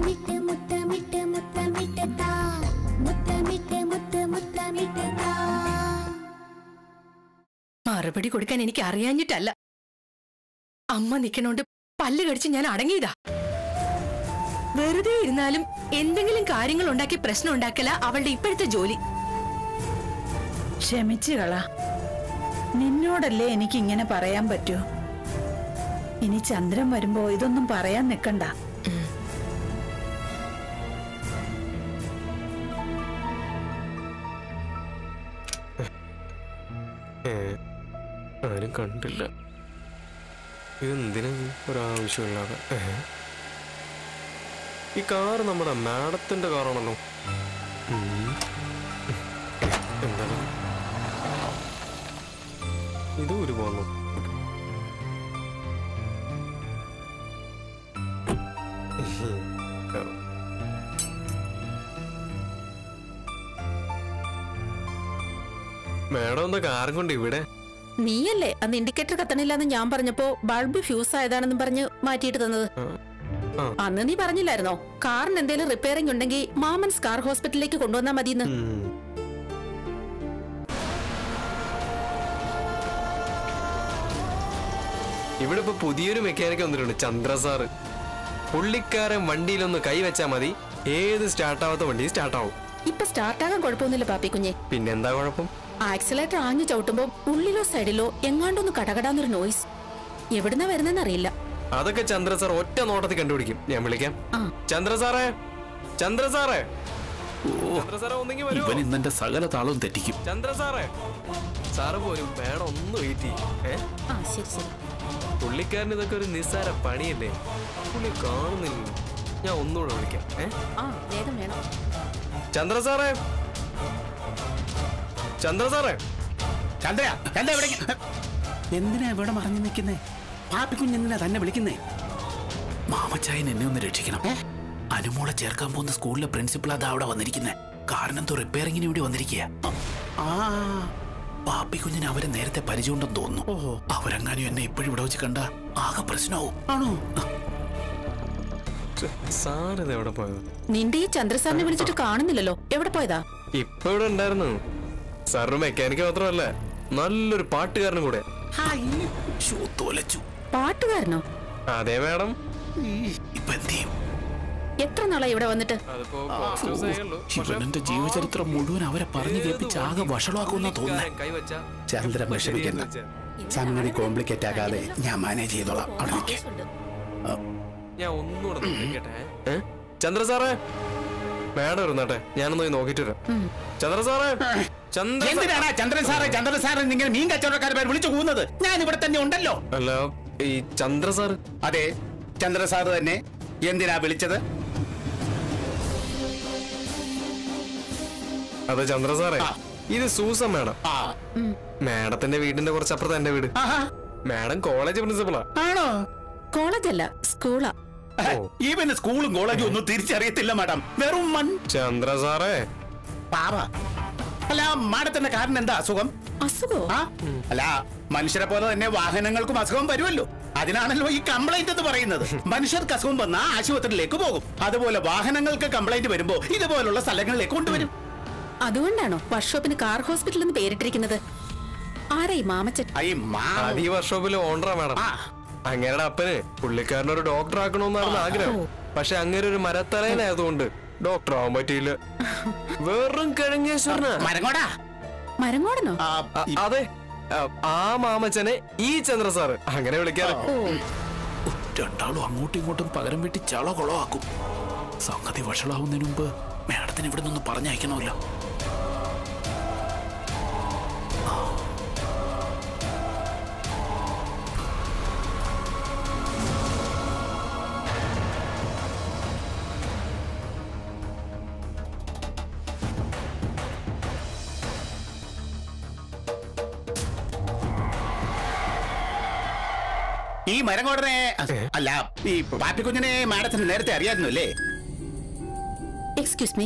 മറുപടി കൊടുക്കാൻ എനിക്ക് അറിയാഞ്ഞിട്ടല്ല. അമ്മ നിക്കണോണ്ട് പല്ല് കടിച്ച് ഞാൻ അടങ്ങിയതാ. വെറുതെ ഇരുന്നാലും എന്തെങ്കിലും കാര്യങ്ങൾ ഉണ്ടാക്കി പ്രശ്നം ഉണ്ടാക്കല അവളുടെ ഇപ്പോഴത്തെ ജോലി. ക്ഷമിച്ചുകള, നിന്നോടല്ലേ എനിക്ക് ഇങ്ങനെ പറയാൻ പറ്റൂ. ഇനി ചന്ദ്രൻ വരുമ്പോ ഇതൊന്നും പറയാൻ നിക്കണ്ട. ആരും കണ്ടില്ല. ഇതെന്തിനാ ഒരാവശ്യമില്ലാതെ? ഈ കാറ് നമ്മുടെ മാഡത്തിന്റെ കാറാണല്ലോ. എന്താണ് ഇത്? ഒരു പോന്നു മാഡം എന്താ കാറും കൊണ്ട് ഇവിടെ? നീയല്ലേ അന്ന് ഇൻഡിക്കേറ്റർ കത്തണില്ലാന്ന് ഞാൻ പറഞ്ഞപ്പോ ബൾബ് ഫ്യൂസ് ആയതാണെന്നും പറഞ്ഞ് മാറ്റിയിട്ട് തന്നത്. അന്ന് നീ പറഞ്ഞില്ലായിരുന്നോ കാറിന് എന്തെങ്കിലും റിപ്പയറിംഗ് ഉണ്ടെങ്കിൽ മാമൻസ് കാർ ഹോസ്പിറ്റലിലേക്ക് കൊണ്ടുവന്നാ മതിയെന്ന്? ഇവിടെ ഇപ്പൊ പുതിയൊരു മെക്കാനിക് വന്നിട്ടുണ്ട്, ചന്ദ്ര സാറ്. പുള്ളിക്കാരൻ വണ്ടിയിലൊന്ന് കൈവച്ചാ മതി, ഏത് സ്റ്റാർട്ടാവാത്ത വണ്ടി സ്റ്റാർട്ടാവും. ഇപ്പൊ സ്റ്റാർട്ടാകാൻ കുഴപ്പമൊന്നുമില്ല പാപ്പി കുഞ്ഞെ. പിന്നെന്താ കുഴപ്പം? ആക്സിലേറ്റർ ആഞ്ഞു ചവിട്ടുമ്പോ ഉള്ളിലോ സൈഡിലോ എങ്ങാണ്ടൊന്ന് കടകടാന്നൊരു നോയ്സ്. എവിടുന്നാ വരുന്നെന്നറിയില്ല. അതൊക്കെ ചന്ദ്ര സാർ ഒറ്റ നോട്ടത്തിൽ കണ്ടുപിടിക്കും. ഞാൻ വിളിക്കാം. ചന്ദ്ര സാറേ, ചന്ദ്ര സാറേ, ചന്ദ്ര സാറേ ഒന്നെങ്കിൽ വരൂ. ഇവൻ ഇന്നെന്റെ സകല താളവും തെറ്റിക്കും. ചന്ദ്ര സാറേ, സാറ് പോരും. വേണം ഒന്ന് വെയിറ്റ് ചെയ്യും. ശരി ശരി. പുള്ളിക്കാരന് ഇതൊക്കെ ഒരു നിസ്സാര പണിയല്ലേ? പുള്ളി കാണുന്നില്ല. ഞാൻ ഒന്നുകൂടെ വിളിക്കാം. വേഗം വേണം. ചന്ദ്ര സാറേ, ചന്ദ്ര സാറേ. ചന്ദ്ര, എന്തിനാ ഇവിടെ മറഞ്ഞു നിൽക്കുന്നേ? പാപ്പിക്കുഞ്ഞ് എന്തിനാ തന്നെ വിളിക്കുന്നേ? മാമച്ചായൻ എന്നെ ഒന്ന് രക്ഷിക്കണം. അനുമോളെ ചേർക്കാൻ പോകുന്ന സ്കൂളിലെ പ്രിൻസിപ്പൾ അതാ അവിടെ വന്നിരിക്കുന്നേ. കാരനെന്തോ റിപ്പയറിങ്ങിന് ഇവിടെ വന്നിരിക്കുക. പാപ്പിക്കുഞ്ഞിന് അവരെ നേരത്തെ പരിചയമുണ്ടെന്ന് തോന്നുന്നു. അവരെങ്ങാനും എന്നെ ഇപ്പോഴും ഇവിടെ വെച്ച് കണ്ട ആകെ പ്രശ്നമാവും. ആണോ? സാറിത് എവിടെ പോയത്? നിന്റെ ഈ ചന്ദ്രസാറിനെ വിളിച്ചിട്ട് കാണുന്നില്ലല്ലോ. എവിടെ പോയതാ? ഇപ്പൊ ഇവിടെ ഉണ്ടായിരുന്നു. സാറിന് മെക്കാനിക്ക് മാത്രമല്ല, നല്ലൊരു പാട്ടുകാരനും കൂടെ. പാട്ടുകാരനോ? അതെ മാഡം. ഇപ്പൊ എന്ത് ചെയ്യും? എത്ര നാളായി ഇവിടെ വന്നിട്ട്? ഇവനെന്റെ ജീവചരിത്രം മുഴുവൻ അവരെ പറഞ്ഞു കേൾപ്പിച്ച് ആകെ വഷളാക്കുമെന്നാ തോന്നുന്നേ. ചന്ദ്രൻ വിഷമിക്കണ്ട, സംഗതി കോംപ്ലിക്കേറ്റ് ആകാതെ ഞാൻ മാനേജ് ചെയ്തോളാം. ഞാൻ ഒന്നുകൂടെ ചന്ദ്ര സാറേ, മാഡം ഇരുന്നാട്ടെ, ഞാനൊന്ന് നോക്കിട്ട് വരാം. ചന്ദ്ര സാറേ, എന്തിനാണ് ചന്ദ്രൻ സാറേ ചന്ദ്രൻ സാറേ നിങ്ങൾ മീൻ കച്ചവടക്കാരെ പേര് വിളിച്ചു പോകുന്നത്? ഞാൻ ഇവിടെ തന്നെ ഉണ്ടല്ലോ. അല്ല, ഈ ചന്ദ്ര സാറ്? അതെ, ചന്ദ്ര സാറ് തന്നെ. എന്തിനാ വിളിച്ചത്? അതെ ചന്ദ്ര സാറേ, ഇത് സൂസൻ മാഡം. മാഡത്തിന്റെ വീടിന്റെ കുറച്ചപ്പുറത്ത് എന്റെ വീട്. മാഡം കോളേജ് പ്രിൻസിപ്പളാ. ആണോ? കോളേജല്ല, സ്കൂളാ. ഇവന് സ്കൂളും കോളേജും ഒന്നും തിരിച്ചറിയത്തില്ല മാഡം. വെറും മൺ. ചന്ദ്ര സാറേ, പാവ. അല്ല, മാഡത്തിന്റെ കാരണം എന്താ അസുഖം? അസുഖോ? അല്ല, മനുഷ്യരെ പോലെ തന്നെ വാഹനങ്ങൾക്കും അസുഖം വരുമല്ലോ. അതിനാണല്ലോ ഈ കംപ്ലൈന്റ് എന്ന് പറയുന്നത്. മനുഷ്യർക്ക് അസുഖം വന്നാ ആശുപത്രിയിലേക്ക് പോകും. അതുപോലെ വാഹനങ്ങൾക്ക് കംപ്ലൈന്റ് വരുമ്പോ ഇതുപോലുള്ള സ്ഥലങ്ങളിലേക്ക് കൊണ്ടുവരും. അതുകൊണ്ടാണോ വർക്ക്ഷോപ്പിന് കാർ ഹോസ്പിറ്റൽ എന്ന് പേരിട്ടിരിക്കുന്നത്? ആരാ ഈ മാമച്ചൻ? ഈ വർക്ക്ഷോപ്പിലെ ഓണറാ മാഡം. അങ്ങേരുടെ അപ്പന് പുള്ളിക്കാരനൊരു ഡോക്ടർ ആക്കണമെന്നായിരുന്നു ആഗ്രഹം. പക്ഷെ അങ്ങനെ ഒരു മരത്തലയനായതുകൊണ്ട് ഡോക്ടർ ആവാൻ പറ്റിയില്ല. വെറും കിഴങ്ങേശ്വരനാ. മരങ്ങോടനോ? അതെ, ആ മാമച്ചനെ ഈ ചന്ദ്ര സാറ് അങ്ങനെ വിളിക്കാറ്. രണ്ടാളും അങ്ങോട്ടും ഇങ്ങോട്ടും പകരം വീട്ടി ചള കൊളമാക്കും. സംഗതി വഷളാവുന്നതിന് മുമ്പ് മാഡത്തിന് ഇവിടെ നിന്ന് പറഞ്ഞയക്കണമല്ലോ. ഈ മരങ്ങോടനെ അല്ല, ഈ പാപ്പിക്കുഞ്ഞിനെ മാഡത്തിന് നേരത്തെ അറിയായിരുന്നു അല്ലേ? Excuse me.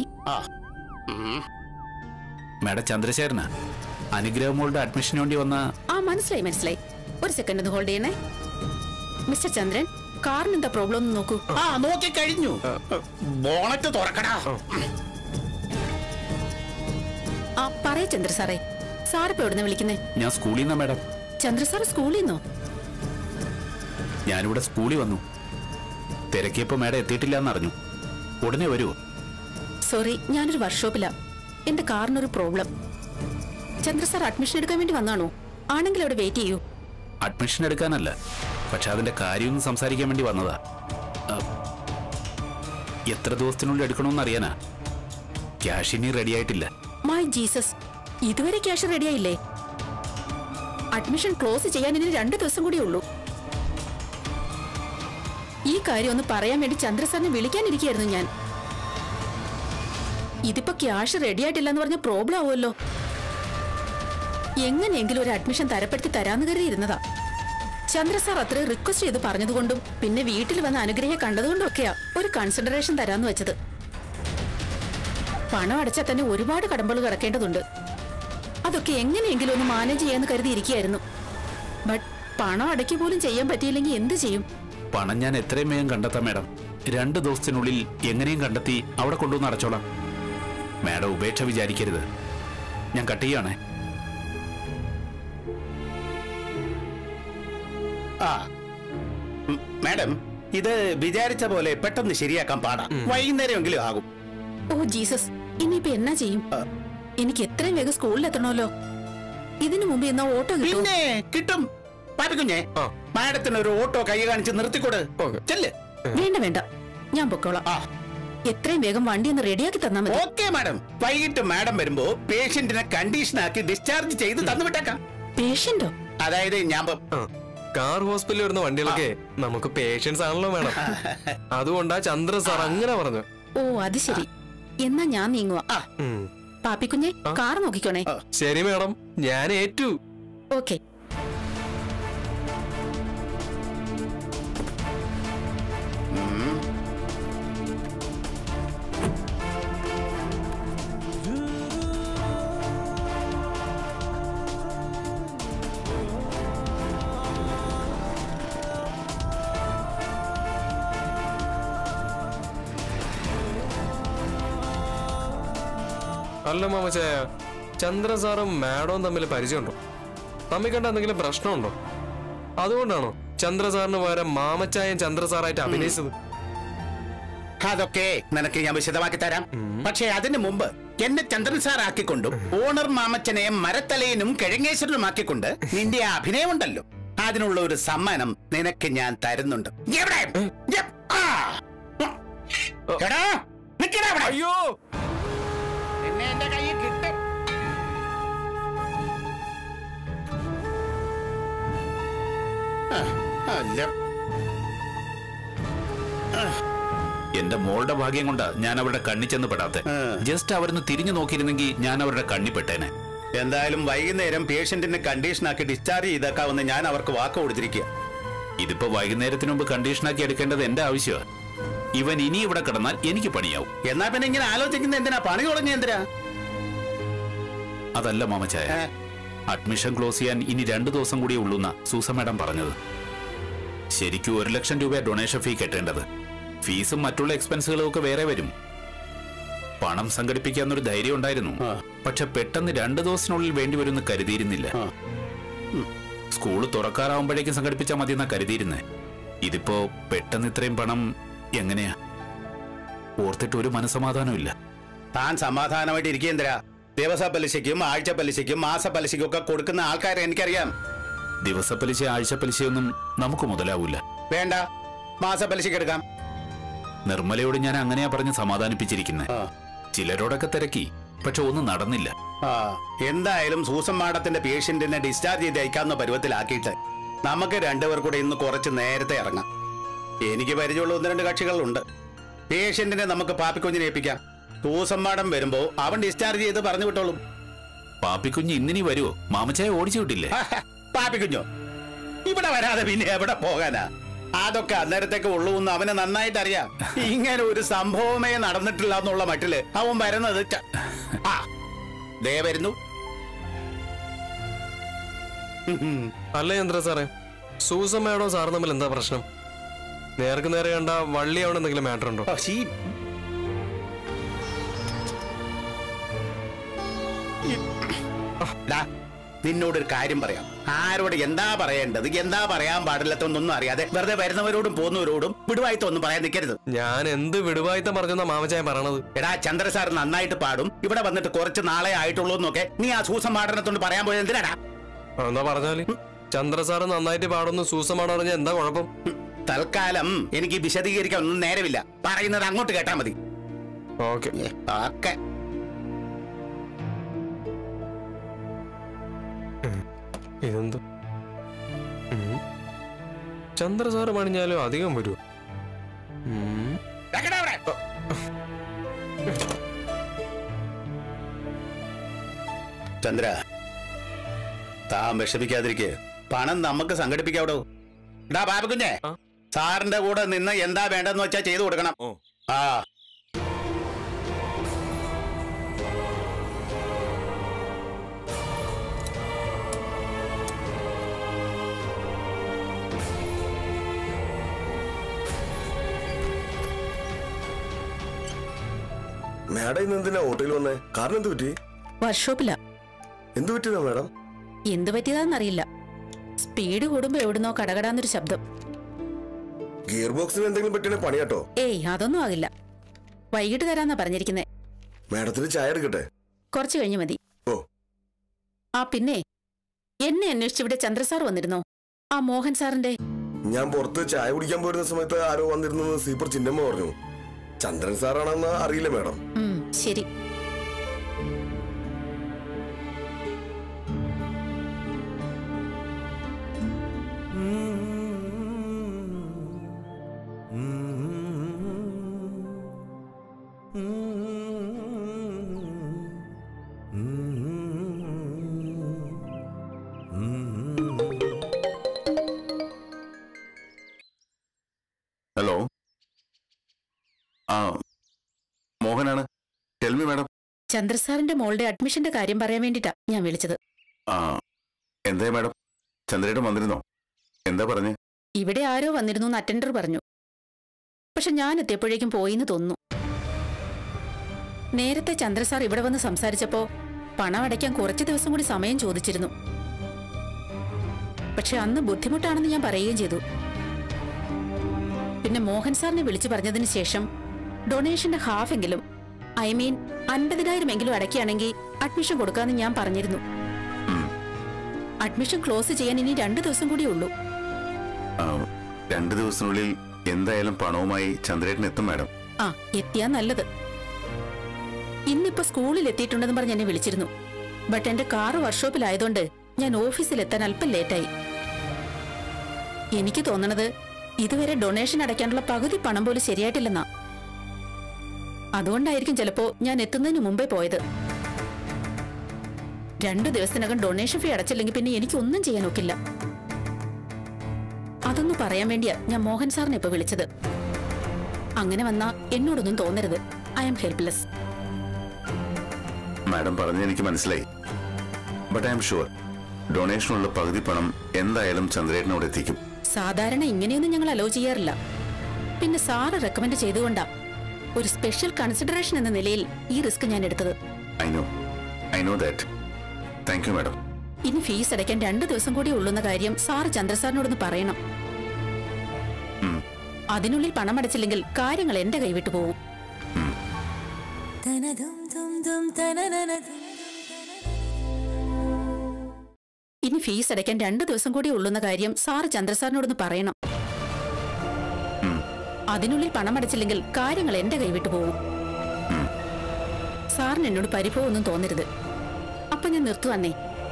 മാഡം ചന്ദ്രശേഖരനാ, അനുഗ്രഹമോളുടെ അഡ്മിഷന് വേണ്ടി വന്ന. മനസ്സിലായി മനസ്സിലായി. ഒരു സെക്കൻഡ് ഒന്ന് ഹോൾഡ് ചെയ്യണേ. മിസ്റ്റർ ചന്ദ്രൻ, കാറിന് എന്താ പ്രോബ്ലം എന്ന് നോക്കൂ. ആ നോക്കി കഴിഞ്ഞു. ബോണറ്റ് തുറക്കടാ. ആ പറയ ചന്ദ്ര സാറേ, സാറിപ്പോ എവിടുന്ന വിളിക്കുന്നേ? ഞാൻ സ്കൂളിൽ നിന്നാ മാഡം. ചന്ദ്ര സാർ സ്കൂളിൽ നിന്നോ? ഞാനിവിടെ സ്കൂളിൽ വന്നു. തിരക്കിയപ്പോ മാഡം എത്തിയിട്ടില്ല എന്നറിഞ്ഞു. ഉടനെ വരുമോ? സോറി, ഞാനൊരു വർക്ക്ഷോപ്പിലാ. എന്റെ കാറിനൊരു പ്രോബ്ലം. ചന്ദ്ര സാർ അഡ്മിഷൻ എടുക്കാൻ വേണ്ടി വന്നാണോ? ആണെങ്കിൽ അവിടെ വെയിറ്റ് ചെയ്യൂ. അഡ്മിഷൻ എടുക്കാനല്ല, പക്ഷെ അതിന്റെ കാര്യമൊന്നും സംസാരിക്കാൻ വേണ്ടി വന്നതാ. എത്ര ദിവസത്തിനുള്ളിൽ എടുക്കണമെന്ന് അറിയാനാ. ക്യാഷ് ഇനി റെഡി ആയിട്ടില്ല. മൈ ജീസസ്, ഇതുവരെ ക്യാഷ് റെഡിയായില്ലേ? അഡ്മിഷൻ ക്ലോസ് ചെയ്യാൻ ഇനി 2 ദിവസം കൂടിയേ ഉള്ളൂ. ഈ കാര്യം ഒന്ന് പറയാൻ വേണ്ടി ചന്ദ്ര സാറിനെ വിളിക്കാനിരിക്കുകയായിരുന്നു ഞാൻ. ഇതിപ്പോ ക്യാഷ് റെഡി ആയിട്ടില്ല എന്ന് പറഞ്ഞ പ്രോബ്ലം ആവുമല്ലോ. എങ്ങനെയെങ്കിലും ഒരു അഡ്മിഷൻ തരപ്പെടുത്തി തരാന്ന് കരുതിയിരുന്നതാ. ചന്ദ്ര സാർ അത്ര റിക്വസ്റ്റ് ചെയ്ത് പറഞ്ഞതുകൊണ്ടും പിന്നെ വീട്ടിൽ വന്ന് അനുഗ്രഹം കണ്ടതുകൊണ്ടും ഒക്കെയാ ഒരു കൺസിഡറേഷൻ തരാന്ന് വെച്ചത്. പണം അടച്ചാൽ തന്നെ ഒരുപാട് കടമ്പകൾ കിടക്കേണ്ടതുണ്ട്. അതൊക്കെ എങ്ങനെയെങ്കിലും ഒന്ന് മാനേജ് ചെയ്യാന്ന് കരുതിയിരിക്കുകയായിരുന്നു. ബട്ട് പണം അടയ്ക്ക് പോലും ചെയ്യാൻ പറ്റിയില്ലെങ്കിൽ എന്ത് ചെയ്യും? പണം ഞാൻ എത്രയും വേഗം കണ്ടെത്താം മാഡം. 2 ദിവസത്തിനുള്ളിൽ എങ്ങനെയും കണ്ടെത്തി അവിടെ കൊണ്ടുവന്ന് അടച്ചോളാം. മാഡം ഉപേക്ഷ വിചാരിക്കരുത്. ഞാൻ കട്ട് ചെയ്യാണേ. മാഡം, ഇത് വിചാരിച്ച പോലെ പെട്ടെന്ന് ശരിയാക്കാൻ പാടാം. വൈകുന്നേരമെങ്കിലും ആകും. ഓ ജീസസ്, ഇനിയിപ്പോ എന്നാ ചെയ്യും? എനിക്ക് എത്രയും വേഗം സ്കൂളിൽ എത്തണമല്ലോ. ഇതിനു മുമ്പ് എന്നാ ഓട്ടോ കിട്ടും? പിന്നെ കിട്ടും. പാപ്പിക്കുഞ്ഞേ, മാഡത്തിന് ഒരു ഓട്ടോ കൈ കാണിച്ച് നിർത്തിക്കൂട്. ചെല്ല്. വേണ്ട വേണ്ട, ഞാൻ പൊക്കോളാം. എത്രയും വേഗം വണ്ടി ഒന്ന് റെഡിയാക്കി തന്നാ മതി. Okay madam. വൈകിട്ട് മാഡം വരുമ്പോ പേഷ്യന്റിനെ കണ്ടീഷനാക്കി ഡിസ്ചാർജ് ചെയ്ത് തന്നുവിട്ടേക്കാം. പേഷ്യന്റോ? അതായത് ഞാൻ കാർ ഹോസ്പിറ്റലിൽ വരുന്ന വണ്ടികളൊക്കെ നമുക്ക് പേഷ്യൻസ് ആണല്ലോ മാഡം. അതുകൊണ്ടാ ചന്ദ്ര സാർ അങ്ങനെ പറഞ്ഞു. ഓ അത് ശരി. എന്നാ ഞാൻ നീങ്ങുവാ. പാപ്പിക്കുഞ്ഞെ, കാർ നോക്കിക്കോണേ. ശരി മാഡം, ഞാൻ ഏറ്റു. ഓക്കെ. അല്ല മാമച്ചായ, ചന്ദ്ര സാറും മാഡവും തമ്മിൽ പരിചയമുണ്ടോ? തമ്മിൽ കണ്ട എന്തെങ്കിലും പ്രശ്നമുണ്ടോ? അതുകൊണ്ടാണോ ചന്ദ്ര സാറിന് പകരം മാമച്ചായൻ ചന്ദ്ര സാറായിട്ട് അഭിനയിച്ചത്? അതൊക്കെ നിനക്ക് ഞാൻ വിശദമാക്കി തരാം. പക്ഷേ അതിനു മുമ്പ് എന്നെ ചന്ദ്രൻ സാർ ആക്കിക്കൊണ്ടും ഓണർ മാമച്ചനെ മരത്തലയനും കിഴങ്ങേശ്വരനും ആക്കിക്കൊണ്ട് നിന്റെ ആ അഭിനയമുണ്ടല്ലോ, അതിനുള്ള ഒരു സമ്മാനം നിനക്ക് ഞാൻ തരുന്നുണ്ട്. അയ്യോ, എന്റെ കയ്യിൽ കിട്ടും. എന്റെ മോളുടെ ഭാഗ്യം കൊണ്ടാ ഞാൻ അവരുടെ കണ്ണി ചെന്ന് പെടാത്തെ. ജസ്റ്റ് അവരൊന്ന് തിരിഞ്ഞു നോക്കിയിരുന്നെങ്കിൽ ഞാൻ അവരുടെ കണ്ണി പെട്ടേനെ. എന്തായാലും വൈകുന്നേരം പേഷ്യന്റിനെ കണ്ടീഷനാക്കി ഡിസ്ചാർജ് ചെയ്തേക്കാവുന്ന ഞാൻ അവർക്ക് വാക്ക് കൊടുത്തിരിക്കുക. ഇതിപ്പോ വൈകുന്നേരത്തിന് മുമ്പ് കണ്ടീഷനാക്കി എടുക്കേണ്ടത് എന്റെ ആവശ്യമാണ്. ഇവൻ ഇനി ഇവിടെ കിടന്നാൽ എനിക്ക് പണിയാവും. എന്നാ പിന്നെ ഇങ്ങനെ ആലോചിക്കുന്ന എന്തിനാ? പണി തുടങ്ങി എന്തിനാ? അതല്ല മാമച്ചായ, അഡ്മിഷൻ ക്ലോസ് ചെയ്യാൻ ഇനി 2 ദിവസം കൂടിയേ ഉള്ളൂന്നാ സൂസ മാഡം പറഞ്ഞത്. ശരിക്കും 1 ലക്ഷം രൂപ ഡൊണേഷൻ ഫീ കെട്ടേണ്ടത്. ഫീസും മറ്റുള്ള എക്സ്പെൻസുകളും ഒക്കെ വേറെ വരും. പണം സംഘടിപ്പിക്കാന്നൊരു ധൈര്യം ഉണ്ടായിരുന്നു. പക്ഷെ പെട്ടെന്ന് 2 ദിവസത്തിനുള്ളിൽ വേണ്ടി വരുമെന്ന് കരുതിയിരുന്നില്ല. സ്കൂള് തുറക്കാറാവുമ്പോഴേക്കും സംഘടിപ്പിച്ചാൽ മതി എന്നാ കരുതിയിരുന്നേ. ഇതിപ്പോ പെട്ടെന്ന് ഇത്രയും പണം എങ്ങനെയാ? ഓർത്തിട്ട് ഒരു മനസമാധാനവും ഇല്ല. താൻ സമാധാനമായിട്ട് ഇരിക്കേന്ദ്ര. ദിവസ പലിശയ്ക്കും ആഴ്ച പലിശയ്ക്കും മാസ പലിശയ്ക്കും ഒക്കെ കൊടുക്കുന്ന ആൾക്കാരെ എനിക്കറിയാം. ദിവസ പലിശ ആഴ്ച പലിശയൊന്നും നമുക്ക് മുതലാവൂല. വേണ്ട, മാസ പലിശയ്ക്ക് എടുക്കാം. നിർമ്മലയോട് ഞാൻ അങ്ങനെയാ പറഞ്ഞ് സമാധാനിപ്പിച്ചിരിക്കുന്നത്. ചിലരോടൊക്കെ തിരക്കി, പക്ഷെ ഒന്നും നടന്നില്ല. എന്തായാലും സൂസൻ മാഡത്തിന്റെ പേഷ്യന്റിനെ ഡിസ്ചാർജ് ചെയ്ത് അയക്കാവുന്ന പരുവത്തിലാക്കിയിട്ട് നമുക്ക് 2 പേർ കൂടെ ഇന്ന് കുറച്ച് നേരത്തെ ഇറങ്ങാം. എനിക്ക് പരിചയമുള്ള 1-2 കക്ഷികളുണ്ട്. പേഷ്യന്റിനെ നമുക്ക് പാപ്പിക്കുഞ്ഞിനെ ഏൽപ്പിക്കാം. സൂസൻ മാഡം വരുമ്പോ അവൻ ഡിസ്ചാർജ് ചെയ്ത് പറഞ്ഞു വിട്ടോളും. പാപ്പിക്കുഞ്ഞ് ഇന്നിനി വരുമോ? മാമച്ചായ ഓടിച്ചു വിട്ടില്ലേ? പാപ്പിക്കുഞ്ഞോ ഇവിടെ വരാതെ പിന്നെ എവിടെ പോകാനാ? അതൊക്കെ അന്നേരത്തേക്ക് ഉള്ളൂ എന്ന് അവന് നന്നായിട്ട് അറിയാം. ഇങ്ങനെ ഒരു സംഭവമേ നടന്നിട്ടില്ല എന്നുള്ള മട്ടില് അവൻ വരുന്നത്. ദേ വരുന്നു. അല്ല ചന്ദ്ര സാറേ, സൂസൻ മാഡവും സാറും തമ്മിൽ എന്താ പ്രശ്നം? നേർക്ക് നേരെ കണ്ട വള്ളി അവിടെ എന്തെങ്കിലും മാറ്റർ ഉണ്ടോ? നിന്നോടൊരു കാര്യം പറയാം. ആരോട് എന്താ പറയേണ്ടത്, എന്താ പറയാൻ പാടില്ലാത്തൊന്നും അറിയാതെ വെറുതെ വരുന്നവരോടും പോകുന്നവരോടും വിടുവായിത്തൊന്നും പറയാൻ നിൽക്കരുത്. ഞാൻ എന്ത് വിടുവായിത്തം പറഞ്ഞെന്നാ മാമച്ചായൻ പറയണത്? എടാ, ചന്ദ്ര സാർ നന്നായിട്ട് പാടും, ഇവിടെ വന്നിട്ട് കുറച്ച് നാളെ ആയിട്ടുള്ളൂ എന്നൊക്കെ നീ ആ സൂസം പാടനത്തോണ്ട് പറയാൻ പോയത് എന്തിനാടാ? എന്താ പറഞ്ഞാല് ചന്ദ്ര സാറ് നന്നായിട്ട് പാടുന്നു സൂസം പാടാൻ പറഞ്ഞാൽ എന്താ കുഴപ്പം? തൽക്കാലം എനിക്ക് വിശദീകരിക്കാൻ ഒന്നും നേരമില്ല. പറയുന്നത് അങ്ങോട്ട് കേട്ടാ മതി. ഓക്കെ. ഇതെന്ത് ചന്ദ്ര സാറ് പണിഞ്ഞാലും അധികം വരുമോ? ചന്ദ്ര, താൻ വിഷമിക്കാതിരിക്കെ. പണം നമുക്ക് സംഘടിപ്പിക്കാവടോ. ഡാ ബാബുകുഞ്ഞെ, സാറിന്റെ കൂടെ നിന്ന് എന്താ വേണ്ടെന്ന് വെച്ചാ ചെയ്തു കൊടുക്കണം. ആ മാഡം ഇന്ന് എന്തിനാ ഹോട്ടലിൽ വന്നേ? കാരണം എന്ത് പറ്റി? വർക്ക്ഷോപ്പില. എന്ത് പറ്റിയതാ മാഡം? എന്ത് പറ്റിയതാന്നറിയില്ല. സ്പീഡ് കൂടുമ്പോ എവിടുന്നോ കടകടാന്നൊരു ശബ്ദം. ഗിയർ ബോക്സിന് എന്തെങ്കിലും പറ്റിയ പണിയാട്ടോ? ഏയ്, അതൊന്നും ആകില്ല. വൈകിട്ട് തരാന്നാ പറഞ്ഞിരിക്കുന്നേ. മാഡത്തിന് ചായ എടുക്കട്ടെ? കുറച്ച് കഴിഞ്ഞ് മതി. ഓ. ആ പിന്നെ, എന്നെ അന്വേഷിച്ച് ഇവിടെ ചന്ദ്രസാർ വന്നിരുന്നോ? ആ മോഹൻ സാറിന്റെ. ഞാൻ പുറത്ത് ചായ കുടിക്കാൻ പോയിരുന്ന സമയത്ത് ആരോ വന്നിരുന്നു സീപ്പർ ചിന്നമ്മ പറഞ്ഞു. ചന്ദ്രൻ സാറാണെന്ന് അറിയില്ല മാഡം. ശരി. ഹലോ, മോഹനാണ്. Tell me madam. ചന്ദ്രസാറിന്റെ മോളുടെ അഡ്മിഷന്റെ കാര്യം പറയാൻ വേണ്ടിട്ടാ ഞാൻ വിളിച്ചത്. എന്താ മാഡം, ചന്ദ്രേട്ടൻ വന്നിരുന്നോ? എന്താ പറഞ്ഞേ? ഇവിടെ ആരോ വന്നിരുന്നു എന്ന് അറ്റൻഡർ പറഞ്ഞു. പക്ഷെ ഞാൻ എത്തിയപ്പോഴേക്കും പോയിന്ന് തോന്നുന്നു. നേരത്തെ ചന്ദ്രസാർ ഇവിടെ വന്ന് സംസാരിച്ചപ്പോ പണം അടയ്ക്കാൻ കുറച്ച് ദിവസം കൂടി സമയം ചോദിച്ചിരുന്നു. പക്ഷെ അന്ന് ബുദ്ധിമുട്ടാണെന്ന് ഞാൻ പറയുകയും ചെയ്തു. പിന്നെ മോഹൻ സാറിനെ വിളിച്ചു പറഞ്ഞതിന് ശേഷം ഡൊണേഷന്റെ ഹാഫ് എങ്കിലും, ഐ മീൻ 50,000 എങ്കിലും അടയ്ക്കുകയാണെങ്കിൽ അഡ്മിഷൻ കൊടുക്കാന്ന് ഞാൻ പറഞ്ഞിരുന്നു. അഡ്മിഷൻ ക്ലോസ് ചെയ്യാൻ ഇനി 2 ദിവസം കൂടി ഉള്ളൂ. 2 ദിവസത്തിനുള്ളിൽ എന്തായാലും പണവുമായി ചന്ദ്രേട്ടൻ എത്തും മാഡം. എത്തിയാ നല്ലത്. ഇന്നിപ്പോ സ്കൂളിൽ എത്തിയിട്ടുണ്ടെന്ന് പറഞ്ഞ് എന്നെ വിളിച്ചിരുന്നു. ബട്ട് എന്റെ കാറ് വർക്ക്ഷോപ്പിലായതുകൊണ്ട് ഞാൻ ഓഫീസിൽ എത്താൻ അല്പം ലേറ്റായി. എനിക്ക് തോന്നണത് ഇതുവരെ ഡൊണേഷൻ അടയ്ക്കാനുള്ള പകുതി പണം പോലും ശരിയായിട്ടില്ലെന്നാ. അതുകൊണ്ടായിരിക്കും ചിലപ്പോ ഞാൻ എത്തുന്നതിന് മുമ്പേ പോയത്. 2 ദിവസത്തിനകം ഡൊണേഷൻ ഫീ അടച്ചില്ലെങ്കിൽ പിന്നെ എനിക്കൊന്നും ചെയ്യാൻ ഒക്കില്ല. അതൊന്ന് പറയാൻ വേണ്ടിയാ ഞാൻ മോഹൻ സാറിനെ ഇപ്പൊ വിളിച്ചത്. അങ്ങനെ വന്നാ എന്നോടൊന്നും തോന്നരുത്. I am helpless. മാഡം പറഞ്ഞ എനിക്ക് മനസ്സിലായി. ബട്ട് ഐ ആം ഷുവർ ഡൊണേഷനുള്ള പകുതി പണം എന്തായാലും ചന്ദ്രേട്ടനോട് എത്തിക്കും. സാധാരണ ഇങ്ങനെയൊന്നും ഞങ്ങൾ അലോ ചെയ്യാറില്ല. പിന്നെ സാറ് റെക്കമെൻഡ് ചെയ്തുകൊണ്ടാ ഒരു സ്പെഷ്യൽ കൺസിഡറേഷൻ എന്ന നിലയിൽ ഈ റിസ്ക് ഞാൻ എടുത്തത്. I know that. Thank you madam. ഇനി ഫീസ് അടയ്ക്കാൻ 2 ദിവസം കൂടി ഉള്ളുന്ന കാര്യം സാറ് ചന്ദ്രസാറിനോടൊന്ന് പറയണം. അതിനുള്ളിൽ പണം അടച്ചില്ലെങ്കിൽ കാര്യങ്ങൾ എന്റെ കൈവിട്ടു പോകും. ഇനി ഫീസ് അടയ്ക്കാൻ 2 ദിവസം കൂടി ഉള്ളുന്ന കാര്യം സാറ് ചന്ദ്രസാറിനോടൊന്ന് പറയണം. അതിനുള്ളിൽ പണം അടച്ചില്ലെങ്കിൽ കാര്യങ്ങൾ എന്റെ കൈവിട്ടു പോകും. സാറിന് എന്നോട് പരിഭവമൊന്നും തോന്നരുത്. അപ്പൊ ഞാൻ നിർത്തുവന്നേ.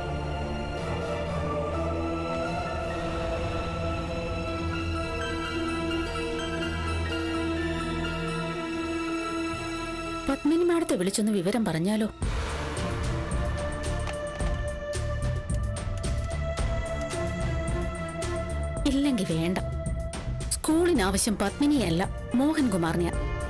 പത്മിനി മാഡത്തെ വിളിച്ചൊന്ന് വിവരം പറഞ്ഞാലോ? ഇല്ലെങ്കിൽ വേണ്ട. സ്കൂളിനാവശ്യം പത്മിനിയല്ല, മോഹൻകുമാറിനെയാ.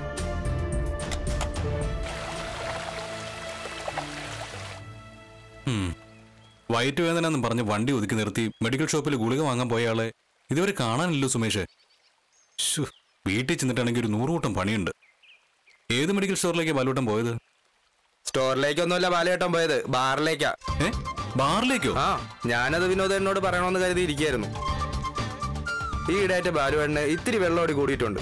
വയറ്റ് വേദന പറഞ്ഞ് വണ്ടി ഒതുക്കി നിർത്തി മെഡിക്കൽ ഷോപ്പിൽ ഗുളിക വാങ്ങാൻ പോയ ആളെ ഇതുവരെ കാണാനില്ലല്ലോ സുമേഷ്. വീട്ടിൽ ചെന്നിട്ടാണെങ്കിൽ ഒരു 100 കൂട്ടം പണിയുണ്ട്. ഏത് മെഡിക്കൽ സ്റ്റോറിലേക്ക് ബാലുവേട്ടൻ പോയത്? സ്റ്റോറിലേക്കൊന്നുമല്ല ബാലുവേട്ടൻ പോയത്, ബാറിലേക്കാ. ബാറിലേക്കോ? ആ, ഞാനത് വിനോദേട്ടനോട് പറയണമെന്ന് കരുതി ഇരിക്കുകയായിരുന്നു. ഈ ഇടയായിട്ട് ബാലുവേട്ടന് ഇത്തിരി വെള്ളമോടി കൂടിയിട്ടുണ്ട്.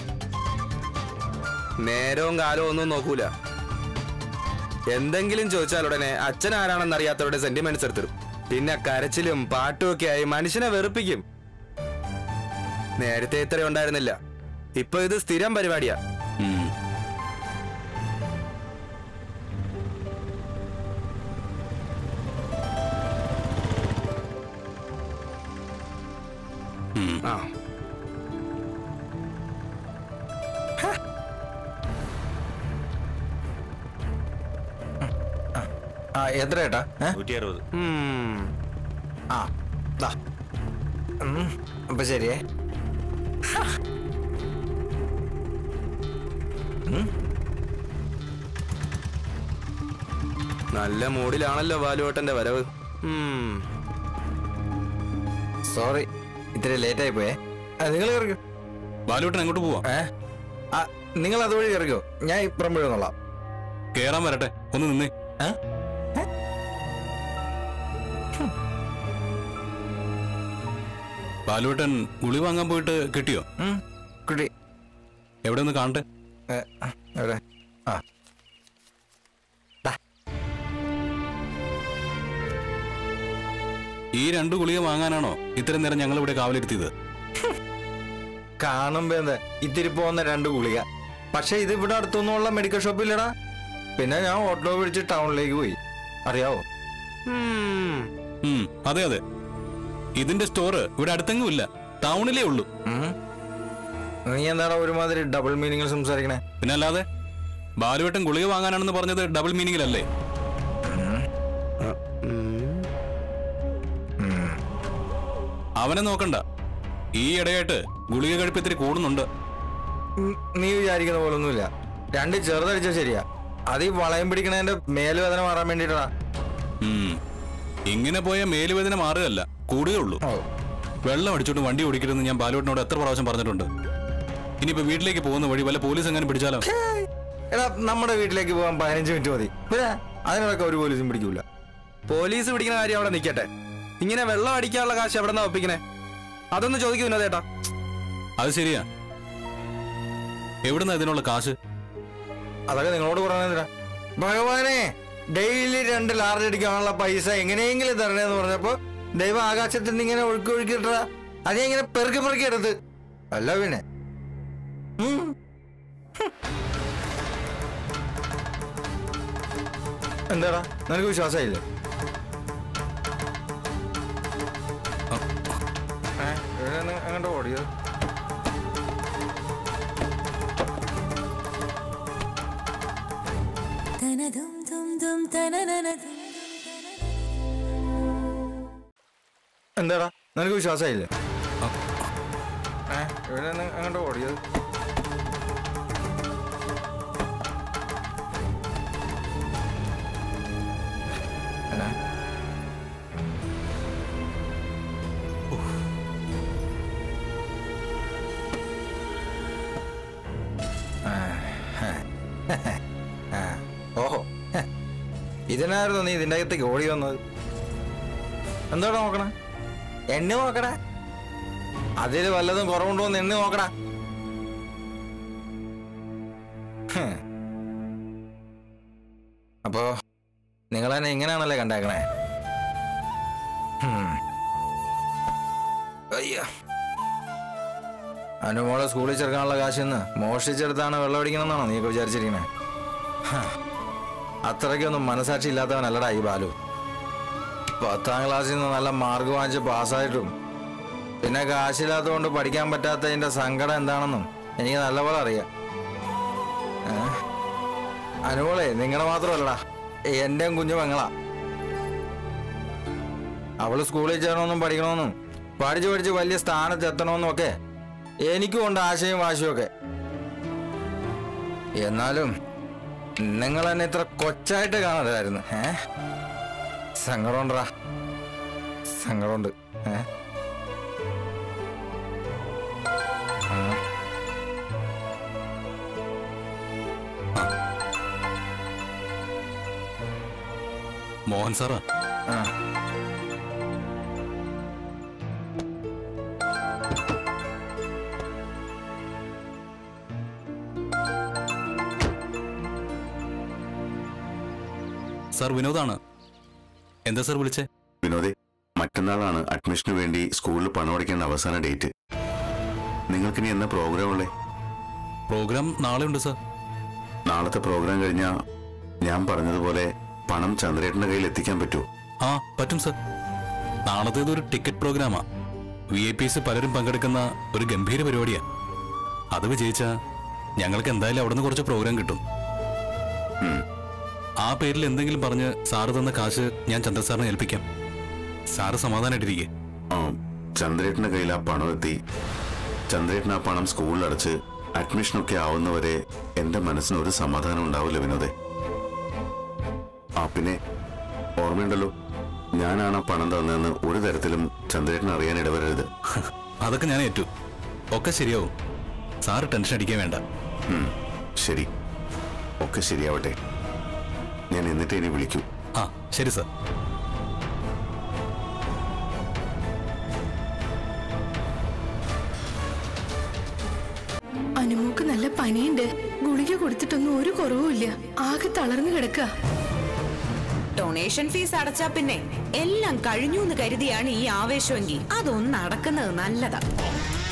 നേരവും കാലവും ഒന്നും നോക്കൂല. എന്തെങ്കിലും ചോദിച്ചാൽ ഉടനെ അച്ഛൻ ആരാണെന്ന് അറിയാത്തവരുടെ സെന്റിമെന്റ്സ് എടുത്തിടും. പിന്നെ കരച്ചിലും പാട്ടും ഒക്കെ ആയി മനുഷ്യനെ വെറുപ്പിക്കും. നേരത്തെ ഇത്ര ഉണ്ടായിരുന്നില്ല, ഇപ്പൊ ഇത് സ്ഥിരം പരിപാടിയാ. എത്ര ഏട്ടാ? 160. അപ്പൊ ശരിയേ. നല്ല മൂഡിലാണല്ലോ ബാലുവേട്ടന്റെ വരവ്. സോറി, ഇത്തിരി ലേറ്റ് ആയി പോയേ. നിങ്ങൾ കയറിക്കോ. ബാലുവേട്ടൻ എങ്ങോട്ട് പോവാ? നിങ്ങൾ അതുവഴി കയറിക്കോ, ഞാൻ ഇപ്പുറം പോയെന്നോളാം. കേറാൻ വരട്ടെ, ഒന്ന് നിന്നേ. ബാലുവേട്ടൻ ഗുളി വാങ്ങാൻ പോയിട്ട് കിട്ടിയോ? കിട്ടി. എവിടെ ഒന്ന് കാണട്ടെ. എവിടെ? ഈ 2 ഗുളിക വാങ്ങാനാണോ ഇത്രയും നേരം ഞങ്ങൾ ഇവിടെ കാവലിരുത്തിയത്? കാണുമ്പോ എന്താ ഇത്തിരി പോകുന്ന 2 ഗുളിക. പക്ഷെ ഇത് ഇവിടെ അടുത്തൊന്നുമുള്ള മെഡിക്കൽ ഷോപ്പില്ലടാ. പിന്നെ ഞാൻ ഓട്ടോ പിടിച്ച് ടൗണിലേക്ക് പോയി, അറിയാവോ? അതെ അതെ, ഇതിന്റെ സ്റ്റോറ് ഇവിടെ അടുത്തെങ്കിലും ഇല്ല, ടൗണിലേ ഉള്ളൂ. നീ എന്താടാ ഒരുമാതിരി ഡബിൾ മീനിങ്ങിൽ സംസാരിക്കണേ? പിന്നെ അല്ലാതെ, ബാലുവേട്ടൻ ഗുളിക വാങ്ങാനാണെന്ന് പറഞ്ഞത് ഡബിൾ മീനിങ്ങിലല്ലേ? അവനെ നോക്കണ്ട, ഈ ഇടയായിട്ട് ഗുളിക കഴിപ്പ് ഇത്തിരി കൂടുന്നുണ്ട്. നീ വിചാരിക്കുന്ന പോലൊന്നുമില്ല. 2 ചെറുതടിച്ച ശരിയാ, അത് ഈ വളയം പിടിക്കണതിന്റെ മേലുവേദന മാറാൻ വേണ്ടിട്ടാ. ഇങ്ങനെ പോയ മേലുവേദന മാറുകയല്ല, കൂടുകയുള്ളൂ. വെള്ളം അടിച്ചോണ്ട് വണ്ടി ഓടിക്കരുതെന്ന് ഞാൻ ബാലുവേട്ടനോട് എത്ര പ്രാവശ്യം പറഞ്ഞിട്ടുണ്ട്. ഇനിയിപ്പോ വീട്ടിലേക്ക് പോകുന്ന വഴി വല്ല പോലീസ് എങ്ങനെ പിടിച്ചാലോ? എടാ, നമ്മുടെ വീട്ടിലേക്ക് പോകാൻ 15 മിനിറ്റ് മതി. പിന്നെ അതിനൊക്കെ ഒരു പോലീസും പിടിക്കൂല. പോലീസ് പിടിക്കുന്ന കാര്യം അവിടെ നിൽക്കട്ടെ, ഇങ്ങനെ വെള്ളം അടിക്കാനുള്ള കാശ് എവിടെ നിന്നാ ഒപ്പിക്കണേ? അതൊന്ന് ചോദിക്കുന്നു ചേട്ടാ. അത് ശരിയാ, എവിടുന്ന ഇതിനുള്ള കാശ്? അതൊക്കെ നിങ്ങളോട് പറഞ്ഞാ. ഭഗവാനെ, ഡെയിലി 2 ലാർജ് അടിക്കാനുള്ള പൈസ എങ്ങനെയെങ്കിലും തരണേന്ന് പറഞ്ഞപ്പോ ദൈവം ആകാശത്തിൽ നിന്ന് ഇങ്ങനെ ഒഴുക്കിട്ടാ അതേ ഇങ്ങനെ പെറുക്കി എടുത്ത്. അല്ല പിന്നെ എന്താടാ, നിനക്ക് വിശ്വാസമായില്ലേ? അങ്ങോട്ട് ഓടിയത് എന്താടാ, നിനക്ക് വിശ്വാസമായില്ലേ? അങ്ങോട്ട് ഓടിയത് ഓഹോ, ഇതിനായിരുന്നു നീ ഇതിൻ്റെ അകത്തേക്ക് ഓടി വന്നത്. എന്താടാ നോക്കണേ? എണ്ണി നോക്കടാ, അതിൽ വല്ലതും കുറവുണ്ടോന്ന് എണ്ണി നോക്കടാ. അപ്പോ നിങ്ങളെന്നെ ഇങ്ങനെയാണല്ലേ കണ്ടേക്കണേ? അയ്യോ, അനുമോളെ സ്കൂളിൽ ചേർക്കാനുള്ള കാശിന്ന് മോഷ്ടിച്ചെടുത്താണ് വെള്ളം അടിക്കണമെന്നാണോ നീയൊക്കെ വിചാരിച്ചിരിക്കണേ? അത്രയ്ക്കൊന്നും മനസാക്ഷി ഇല്ലാത്തവനല്ലടാ ഈ ബാലു. 10ാം ക്ലാസ്സിൽ നിന്ന് നല്ല മാർക്ക് വാങ്ങിച്ച് പാസ്സായിട്ടും പിന്നെ കാശില്ലാത്തതുകൊണ്ട് പഠിക്കാൻ പറ്റാത്തതിൻ്റെ സങ്കടം എന്താണെന്നും എനിക്ക് നല്ലപോലെ അറിയാം. അനുമോളെ നിങ്ങളുടെ മാത്രമല്ലടാ, എൻ്റെയും കുഞ്ഞു പെങ്ങളാ. അവള് സ്കൂളിൽ ചേരണമെന്നും പഠിക്കണമെന്നും പഠിച്ച് വലിയ സ്ഥാനത്ത് എത്തണമെന്നും ഒക്കെ എനിക്കും ഉണ്ട് ആശയും വാശിയും ഒക്കെ. എന്നാലും നിങ്ങൾ എന്നെ ഇത്ര കൊച്ചായിട്ട് കാണരുതായിരുന്നു. സങ്കടമുണ്ടാ, സങ്കടമുണ്ട്. മോഹൻ സാറാ. സാർ വിനോദാണ്. എന്താ സാർ വിളിച്ചേ? വിനോദേ, മറ്റന്നാളാണ് അഡ്മിഷന് വേണ്ടി സ്കൂളിൽ പണം അടയ്ക്കേണ്ട അവസാന ഡേറ്റ്. നിങ്ങൾക്കിനി എന്നാ പ്രോഗ്രാം ഉള്ളേ? പ്രോഗ്രാം നാളെ ഉണ്ട് സാർ. നാളത്തെ പ്രോഗ്രാം കഴിഞ്ഞാൽ ഞാൻ പറഞ്ഞതുപോലെ പണം ചന്ദ്രേട്ടന്റെ കയ്യിൽ എത്തിക്കാൻ പറ്റുമോ? ആ പറ്റും സാർ. നാളത്തേത് ഒരു ടിക്കറ്റ് പ്രോഗ്രാമാ. VIP പലരും പങ്കെടുക്കുന്ന ഒരു ഗംഭീര പരിപാടിയാ. അത് വിജയിച്ചാ ഞങ്ങൾക്ക് എന്തായാലും അവിടെ നിന്ന് കുറച്ച് പ്രോഗ്രാം കിട്ടും. ആ പേരിൽ എന്തെങ്കിലും പറഞ്ഞ് സാറ് തന്ന കാശ് ഞാൻ ചന്ദ്ര സാറിനെ ഏൽപ്പിക്കാം. സാറ് സമാധാനായിട്ടിരിക്കെ. ചന്ദ്രേട്ടന്റെ കയ്യിൽ ആ പണം എത്തി ചന്ദ്രേട്ടൻ ആ പണം സ്കൂളിൽ അടച്ച് അഡ്മിഷനൊക്കെ ആവുന്നവരെ എന്റെ മനസ്സിന് ഒരു സമാധാനം ഉണ്ടാവില്ല വിനോദേ. പിന്നെ ഓർമ്മയുണ്ടല്ലോ, ഞാനാണ് ആ പണം തന്നതെന്ന് ഒരു തരത്തിലും ചന്ദ്രേട്ടൻ അറിയാൻ ഇടവരരുത്. അതൊക്കെ ഞാൻ ഏറ്റു. ഒക്കെ ശരിയാവും. സാറ് ടെൻഷൻ അടിക്കാൻ വേണ്ട. ശരി, ഒക്കെ ശരിയാവട്ടെ. ഞാൻ എന്നിട്ട് ഇനി വിളിക്കൂ. ആ ശരി സാർ. അനുമോക്ക് നല്ല പനിയുണ്ട്. ഗുളിക കൊടുത്തിട്ടൊന്നും ഒരു കുറവുമില്ല. ആകെ തളർന്നു കിടക്കുക. ഡൊണേഷൻ ഫീസ് അടച്ചാ പിന്നെ എല്ലാം കഴിഞ്ഞു എന്ന് കരുതിയാണ് ഈ ആവേശമെങ്കിൽ അതൊന്നും നടക്കുന്നത് നല്ലതാ.